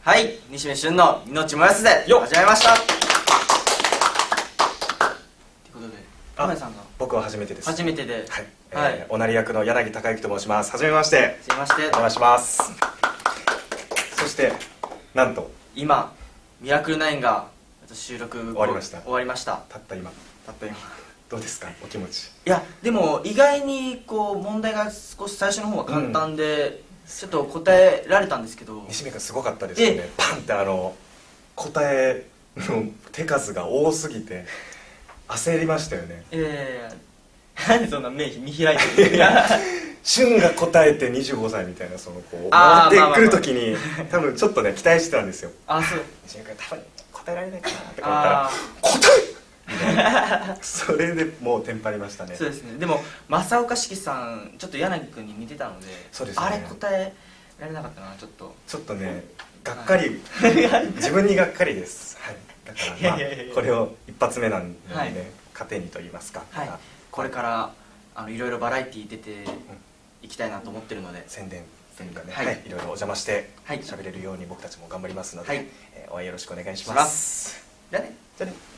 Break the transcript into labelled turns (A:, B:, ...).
A: はい、西目俊の命燃やすぜ
B: よっ
A: 始まりました。ということで、
B: あ
A: 梅さんが
B: 僕は初めてです。
A: 初めてで、
B: はい、おなり役の柳孝之と申します。はじめまして。
A: はじめまして。
B: お願いします。そしてなんと
A: 今ミラクル9が収録
B: 終わりました。
A: たった今
B: どうですか、お気持ち。
A: いやでも意外にこう問題が少し最初の方は簡単で、ちょっと答えられたんですけど、
B: 西目がすごかったですよね。パンって答えの手数が多すぎて焦りましたよね。
A: なんでそんな目見開いてる
B: 俊が答えて25歳みたいな、そのこう回ってくるときに多分ちょっとね期待してたんですよ。
A: あ、そう。
B: 西目が多分答えられないかなって思ったら答えそれでもうテンパりましたね。
A: そうですね。でも正岡子規さんちょっと柳君に似てたので、
B: そうですね、
A: あれ答えられなかったな。ちょっと
B: ねがっかり、自分にがっかりです。はい、だからこれを一発目なんでね、糧にと言いますか、
A: これからいろいろバラエティー出ていきたいなと思ってるので、
B: 宣伝がね、いろいろお邪魔して喋れるように僕たちも頑張りますので、応援よろしくお願いします。
A: じゃあね。